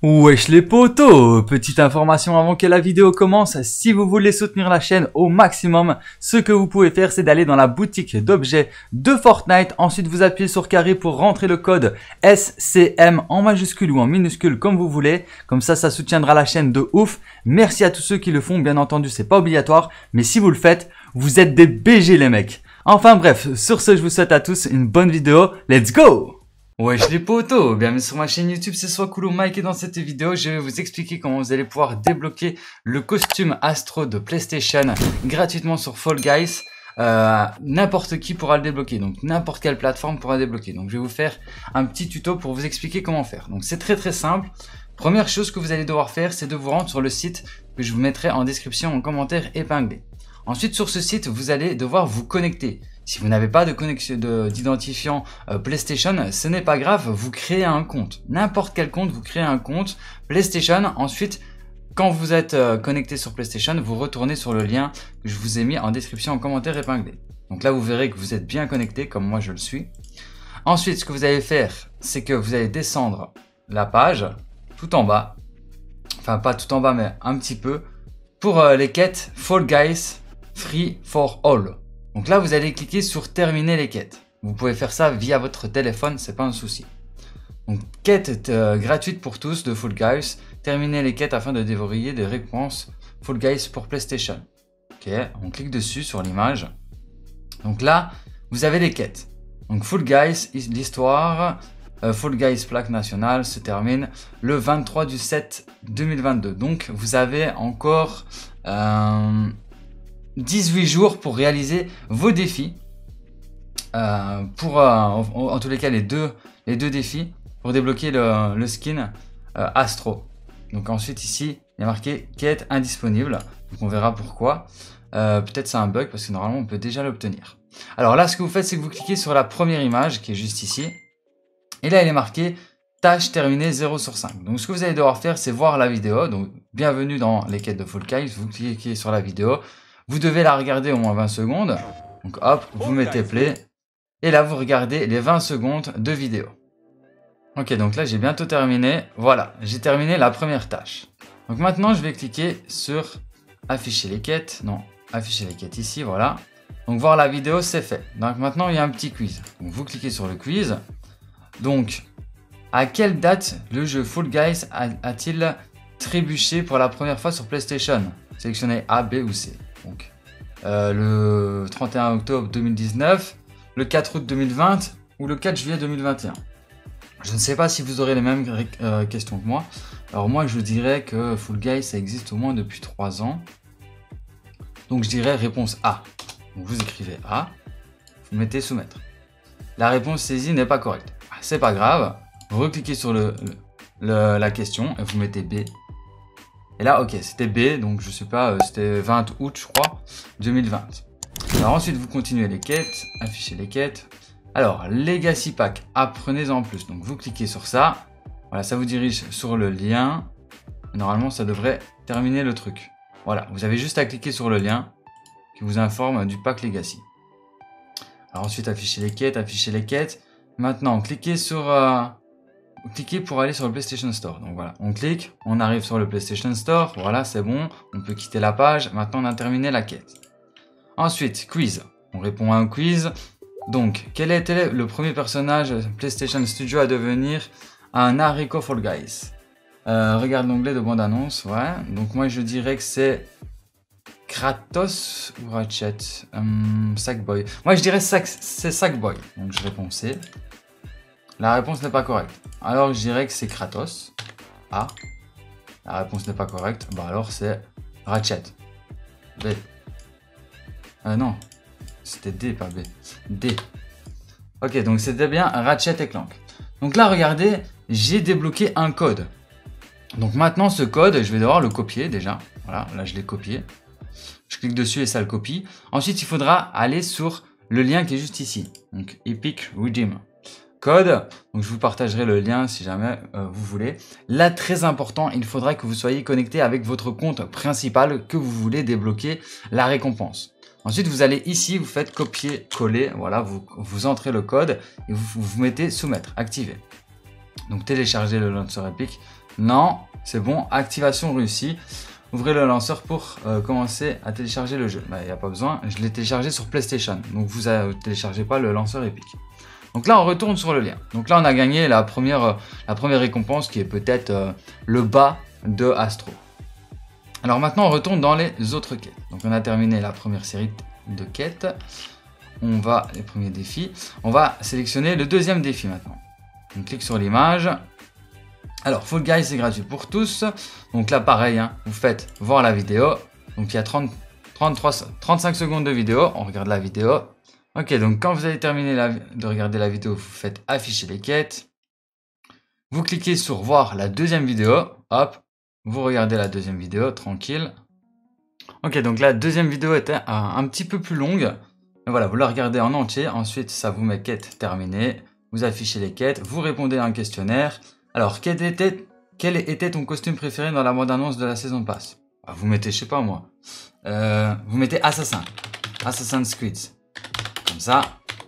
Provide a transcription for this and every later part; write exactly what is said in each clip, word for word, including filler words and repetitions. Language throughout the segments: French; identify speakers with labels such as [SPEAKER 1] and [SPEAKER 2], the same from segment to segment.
[SPEAKER 1] Wesh les potos, petite information avant que la vidéo commence, si vous voulez soutenir la chaîne au maximum, ce que vous pouvez faire c'est d'aller dans la boutique d'objets de Fortnite, ensuite vous appuyez sur carré pour rentrer le code S C M en majuscule ou en minuscule comme vous voulez, comme ça ça soutiendra la chaîne de ouf. Merci à tous ceux qui le font, bien entendu c'est pas obligatoire, mais si vous le faites, vous êtes des B G les mecs. Enfin bref, sur ce je vous souhaite à tous une bonne vidéo, let's go! Wesh les potos, bienvenue sur ma chaîne YouTube, c'est Swakulo Mike et dans cette vidéo je vais vous expliquer comment vous allez pouvoir débloquer le costume Astro de PlayStation gratuitement sur Fall Guys. Euh, n'importe qui pourra le débloquer, donc n'importe quelle plateforme pourra le débloquer. Donc je vais vous faire un petit tuto pour vous expliquer comment faire. Donc c'est très très simple. Première chose que vous allez devoir faire, c'est de vous rendre sur le site que je vous mettrai en description en commentaire épinglé. Ensuite sur ce site vous allez devoir vous connecter. Si vous n'avez pas de connexion d'identifiant euh, PlayStation, ce n'est pas grave, vous créez un compte. N'importe quel compte, vous créez un compte PlayStation. Ensuite, quand vous êtes euh, connecté sur PlayStation, vous retournez sur le lien que je vous ai mis en description en commentaire épinglé. Donc là, vous verrez que vous êtes bien connecté, comme moi je le suis. Ensuite, ce que vous allez faire, c'est que vous allez descendre la page tout en bas. Enfin, pas tout en bas, mais un petit peu. Pour euh, les quêtes Fall Guys Free for All. Donc là, vous allez cliquer sur terminer les quêtes. Vous pouvez faire ça via votre téléphone, c'est pas un souci. Donc, quête euh, gratuite pour tous de Fall Guys. Terminer les quêtes afin de déverrouiller des récompenses Fall Guys pour PlayStation. Ok, on clique dessus sur l'image. Donc là, vous avez les quêtes. Donc Fall Guys, l'histoire, euh, Fall Guys plaque nationale se termine le vingt-trois du sept deux mille vingt-deux. Donc vous avez encore euh, dix-huit jours pour réaliser vos défis. Euh, pour euh, en, en tous les cas les deux, les deux défis pour débloquer le, le skin euh, Astro. Donc ensuite ici il y a marqué quête indisponible. Donc on verra pourquoi. Euh, Peut-être c'est un bug parce que normalement on peut déjà l'obtenir. Alors là ce que vous faites c'est que vous cliquez sur la première image qui est juste ici. Et là il est marqué tâche terminée zéro sur cinq. Donc ce que vous allez devoir faire c'est voir la vidéo. Donc bienvenue dans les quêtes de Fall Guys. Vous cliquez sur la vidéo. Vous devez la regarder au moins vingt secondes. Donc hop, vous mettez play. Et là, vous regardez les vingt secondes de vidéo. Ok, donc là, j'ai bientôt terminé. Voilà, j'ai terminé la première tâche. Donc maintenant, je vais cliquer sur afficher les quêtes. Non, afficher les quêtes ici, voilà. Donc voir la vidéo, c'est fait. Donc maintenant, il y a un petit quiz. Donc vous cliquez sur le quiz. Donc, à quelle date le jeu Fall Guys a-t-il trébuché pour la première fois sur PlayStation? Sélectionnez A, B ou C. Donc, euh, le trente et un octobre deux mille dix-neuf, le quatre août deux mille vingt ou le quatre juillet deux mille vingt et un. Je ne sais pas si vous aurez les mêmes euh, questions que moi. Alors moi, je dirais que Fall Guys, ça existe au moins depuis trois ans. Donc je dirais réponse A. Donc, vous écrivez A, vous mettez soumettre. La réponse saisie n'est pas correcte. C'est pas grave. Vous recliquez sur le, le, le, la question et vous mettez B. Et là, ok, c'était B, donc je sais pas, c'était vingt août, je crois, deux mille vingt. Alors ensuite, vous continuez les quêtes, affichez les quêtes. Alors, Legacy Pack, apprenez-en plus. Donc vous cliquez sur ça. Voilà, ça vous dirige sur le lien. Normalement, ça devrait terminer le truc. Voilà, vous avez juste à cliquer sur le lien qui vous informe du pack Legacy. Alors ensuite, affichez les quêtes, affichez les quêtes. Maintenant, cliquez sur... Euh, cliquez pour aller sur le PlayStation Store. Donc voilà, on clique, on arrive sur le PlayStation Store. Voilà, c'est bon, on peut quitter la page. Maintenant, on a terminé la quête. Ensuite, quiz. On répond à un quiz. Donc, quel était le premier personnage PlayStation Studio à devenir un haricot Fall Guys? euh, Regarde l'onglet de bande-annonce. Ouais. Donc, moi, je dirais que c'est Kratos ou Ratchet. hum, Sackboy. Moi, je dirais que c'est Sackboy. Donc, je réponds C. La réponse n'est pas correcte. Alors, je dirais que c'est Kratos. A. La réponse n'est pas correcte. Bah, alors, c'est Ratchet. B. Euh, non, c'était D, pas B. D. Ok, donc c'était bien Ratchet et Clank. Donc là, regardez, j'ai débloqué un code. Donc maintenant, ce code, je vais devoir le copier déjà. Voilà, là, je l'ai copié. Je clique dessus et ça le copie. Ensuite, il faudra aller sur le lien qui est juste ici. Donc, Epic Redeem Code. Donc, je vous partagerai le lien si jamais euh, vous voulez. Là, très important, il faudra que vous soyez connecté avec votre compte principal que vous voulez débloquer la récompense. Ensuite, vous allez ici, vous faites copier-coller, voilà, vous, vous entrez le code et vous, vous mettez soumettre, activer. Donc, télécharger le launcher Epic. Non, c'est bon, activation réussie. Ouvrez le lanceur pour euh, commencer à télécharger le jeu. Il n'y a pas besoin, je l'ai téléchargé sur PlayStation. Donc vous ne téléchargez pas le lanceur Epic. Donc là, on retourne sur le lien. Donc là, on a gagné la première, euh, la première récompense qui est peut-être euh, le bas de Astro. Alors maintenant, on retourne dans les autres quêtes. Donc on a terminé la première série de quêtes. On va, les premiers défis. On va sélectionner le deuxième défi maintenant. On clique sur l'image. Alors, Fall Guys, c'est gratuit pour tous. Donc là, pareil, hein, vous faites voir la vidéo. Donc il y a trente, trente-trois, trente-cinq secondes de vidéo. On regarde la vidéo. Ok, donc quand vous avez terminé la, de regarder la vidéo, vous faites afficher les quêtes. Vous cliquez sur voir la deuxième vidéo. Hop, vous regardez la deuxième vidéo, tranquille. Ok, donc la deuxième vidéo était un, un petit peu plus longue. Mais voilà, vous la regardez en entier. Ensuite, ça vous met quête terminée. Vous affichez les quêtes. Vous répondez à un questionnaire. Alors, quel était, quel était ton costume préféré dans la bande-annonce de la saison pass? Ah, vous mettez, je sais pas moi, euh, vous mettez Assassin, Assassin's Creed, comme ça.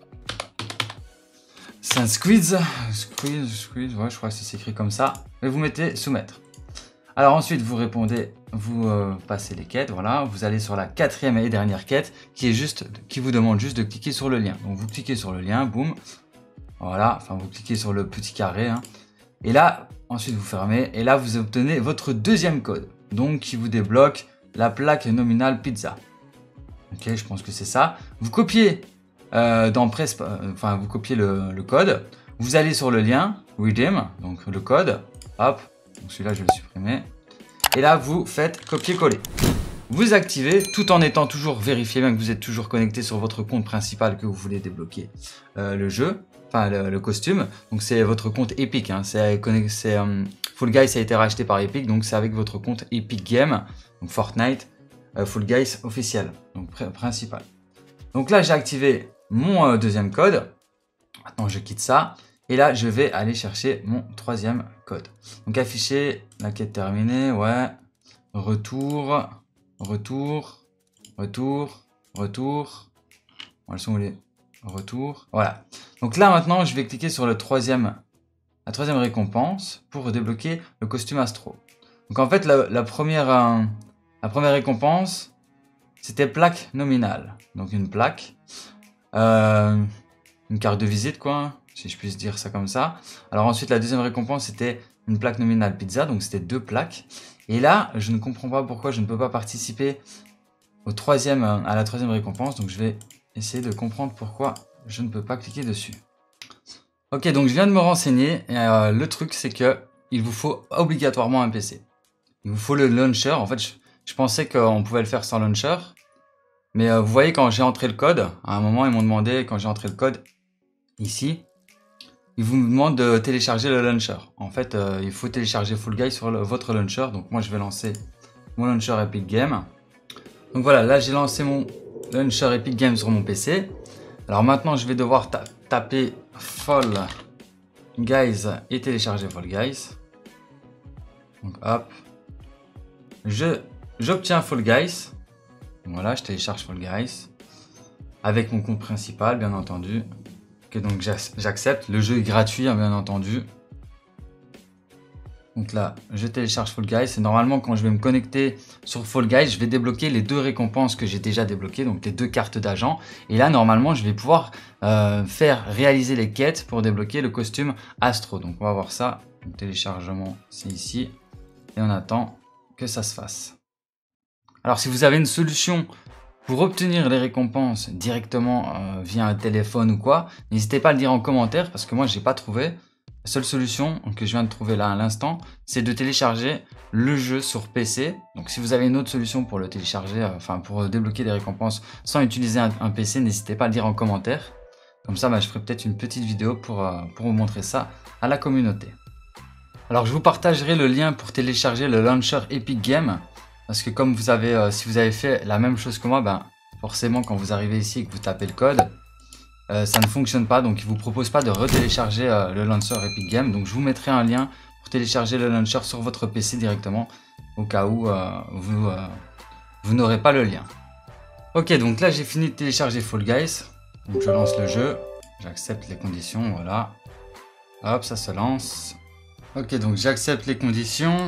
[SPEAKER 1] Assassin's Creed, Creed, Creed, ouais, je crois que c'est écrit comme ça. Et vous mettez soumettre. Alors ensuite, vous répondez, vous euh, passez les quêtes, voilà. Vous allez sur la quatrième et dernière quête, qui est juste, qui vous demande juste de cliquer sur le lien. Donc vous cliquez sur le lien, boum, voilà. Enfin, vous cliquez sur le petit carré, hein. Et là, ensuite vous fermez, et là vous obtenez votre deuxième code, donc qui vous débloque la plaque nominale pizza. Ok, je pense que c'est ça. Vous copiez euh, dans Press, euh, enfin vous copiez le, le code, vous allez sur le lien, redeem, donc le code, hop, donc celui-là je vais le supprimer, et là vous faites copier-coller. Vous activez tout en étant toujours vérifié, même que vous êtes toujours connecté sur votre compte principal que vous voulez débloquer euh, le jeu. Enfin, le, le costume, donc c'est votre compte Epic, hein. C'est um, Fall Guys a été racheté par Epic, donc c'est avec votre compte Epic Games, donc Fortnite, euh, Fall Guys officiel, donc principal. Donc là j'ai activé mon euh, deuxième code, maintenant je quitte ça, et là je vais aller chercher mon troisième code. Donc afficher la quête terminée, ouais, retour, retour, retour, retour, elles sont où les... Retour, voilà. Donc là maintenant je vais cliquer sur le troisième, la troisième récompense pour débloquer le costume Astro. Donc en fait la, la, première, euh, la première récompense c'était plaque nominale. Donc une plaque, euh, une carte de visite quoi, si je puisse dire ça comme ça. Alors ensuite la deuxième récompense c'était une plaque nominale pizza, donc c'était deux plaques. Et là je ne comprends pas pourquoi je ne peux pas participer au troisième, à la troisième récompense, donc je vais essayer de comprendre pourquoi je ne peux pas cliquer dessus. Ok, donc je viens de me renseigner. Et euh, le truc, c'est que il vous faut obligatoirement un P C. Il vous faut le launcher. En fait, je, je pensais qu'on pouvait le faire sans launcher. Mais euh, vous voyez, quand j'ai entré le code, à un moment, ils m'ont demandé, quand j'ai entré le code, ici, ils vous demandent de télécharger le launcher. En fait, euh, il faut télécharger Fall Guys sur le, votre launcher. Donc moi, je vais lancer mon launcher Epic Games. Donc voilà, là, j'ai lancé mon launcher Epic Games sur mon P C. Alors maintenant je vais devoir ta taper Fall Guys et télécharger Fall Guys. Donc hop, je j'obtiens Fall Guys. Voilà, je télécharge Fall Guys avec mon compte principal bien entendu. Ok, donc j'accepte. Le jeu est gratuit hein, bien entendu. Donc là, je télécharge Fall Guys et normalement quand je vais me connecter sur Fall Guys, je vais débloquer les deux récompenses que j'ai déjà débloquées, donc les deux cartes d'agent. Et là, normalement, je vais pouvoir euh, faire réaliser les quêtes pour débloquer le costume Astro. Donc on va voir ça. Le téléchargement, c'est ici. Et on attend que ça se fasse. Alors si vous avez une solution pour obtenir les récompenses directement euh, via un téléphone ou quoi, n'hésitez pas à le dire en commentaire parce que moi, je n'ai pas trouvé. La seule solution que je viens de trouver là à l'instant, c'est de télécharger le jeu sur P C. Donc si vous avez une autre solution pour le télécharger, euh, enfin pour débloquer des récompenses sans utiliser un, un P C, n'hésitez pas à le dire en commentaire. Comme ça, bah, je ferai peut-être une petite vidéo pour, euh, pour vous montrer ça à la communauté. Alors je vous partagerai le lien pour télécharger le launcher Epic Games. Parce que comme vous avez, euh, si vous avez fait la même chose que moi, ben, forcément quand vous arrivez ici et que vous tapez le code, Euh, ça ne fonctionne pas, donc il vous propose pas de retélécharger euh, le launcher Epic Games. Donc je vous mettrai un lien pour télécharger le launcher sur votre P C directement au cas où euh, vous, euh, vous n'aurez pas le lien. Ok, donc là j'ai fini de télécharger Fall Guys. Donc je lance le jeu, j'accepte les conditions, voilà. Hop, ça se lance. Ok, donc j'accepte les conditions.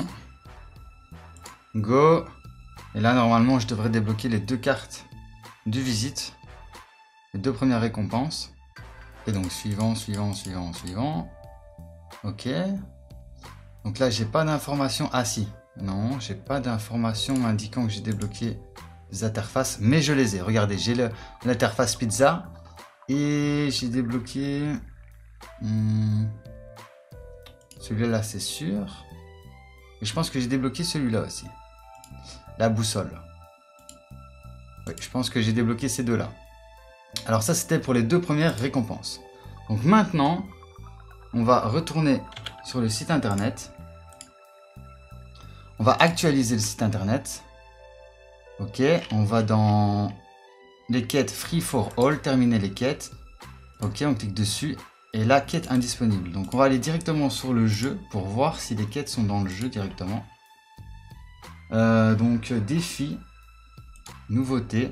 [SPEAKER 1] Go. Et là, normalement, je devrais débloquer les deux cartes du visite. Les deux premières récompenses. Et donc, suivant, suivant, suivant, suivant. Ok. Donc là, j'ai pas d'informations. Ah si. Non, j'ai pas d'informations indiquant que j'ai débloqué les interfaces. Mais je les ai. Regardez, j'ai l'interface pizza. Et j'ai débloqué... Hmm, celui-là, c'est sûr. Et je pense que j'ai débloqué celui-là aussi. La boussole. Oui, je pense que j'ai débloqué ces deux-là. Alors ça, c'était pour les deux premières récompenses. Donc maintenant, on va retourner sur le site internet. On va actualiser le site internet. Ok, on va dans les quêtes Free for All, terminer les quêtes. Ok, on clique dessus. Et là, quête indisponible. Donc on va aller directement sur le jeu pour voir si les quêtes sont dans le jeu directement. Euh, donc défi, nouveauté.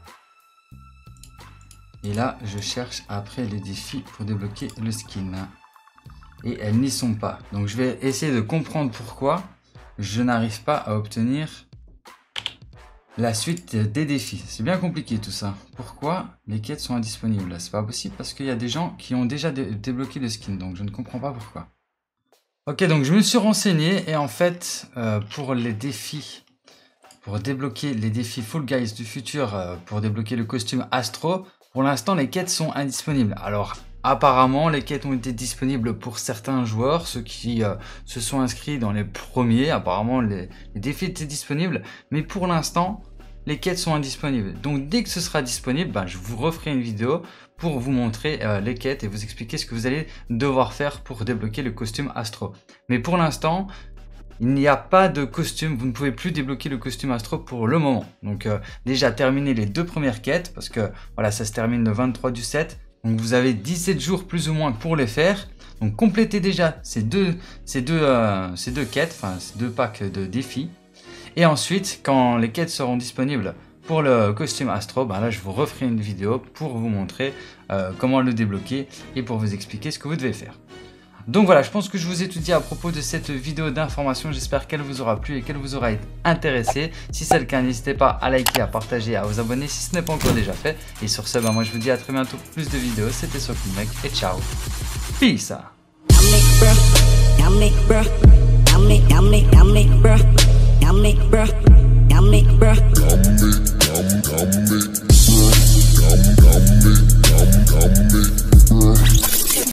[SPEAKER 1] Et là, je cherche après les défis pour débloquer le skin. Et elles n'y sont pas. Donc je vais essayer de comprendre pourquoi je n'arrive pas à obtenir la suite des défis. C'est bien compliqué tout ça. Pourquoi les quêtes sont indisponibles? C'est pas possible parce qu'il y a des gens qui ont déjà dé débloqué le skin. Donc je ne comprends pas pourquoi. Ok, donc je me suis renseigné et en fait, euh, pour les défis, pour débloquer les défis Fall Guys du futur, euh, pour débloquer le costume Astro, pour l'instant les quêtes sont indisponibles. Alors apparemment les quêtes ont été disponibles pour certains joueurs, ceux qui euh, se sont inscrits dans les premiers, apparemment les, les défis étaient disponibles, mais pour l'instant les quêtes sont indisponibles. Donc dès que ce sera disponible, ben, je vous referai une vidéo pour vous montrer euh, les quêtes et vous expliquer ce que vous allez devoir faire pour débloquer le costume Astro. Mais pour l'instant, il n'y a pas de costume, vous ne pouvez plus débloquer le costume Astro pour le moment. Donc euh, déjà terminer les deux premières quêtes, parce que voilà, ça se termine le vingt-trois du sept. Donc vous avez dix-sept jours plus ou moins pour les faire. Donc complétez déjà ces deux, ces deux, euh, ces deux quêtes, enfin ces deux packs de défis. Et ensuite, quand les quêtes seront disponibles pour le costume Astro, ben là je vous referai une vidéo pour vous montrer euh, comment le débloquer et pour vous expliquer ce que vous devez faire. Donc voilà, je pense que je vous ai tout dit à propos de cette vidéo d'information. J'espère qu'elle vous aura plu et qu'elle vous aura intéressé. Si c'est le cas, n'hésitez pas à liker, à partager, à vous abonner si ce n'est pas encore déjà fait. Et sur ce, ben moi je vous dis à très bientôt pour plus de vidéos. C'était SoCoolMec et ciao. Peace. Come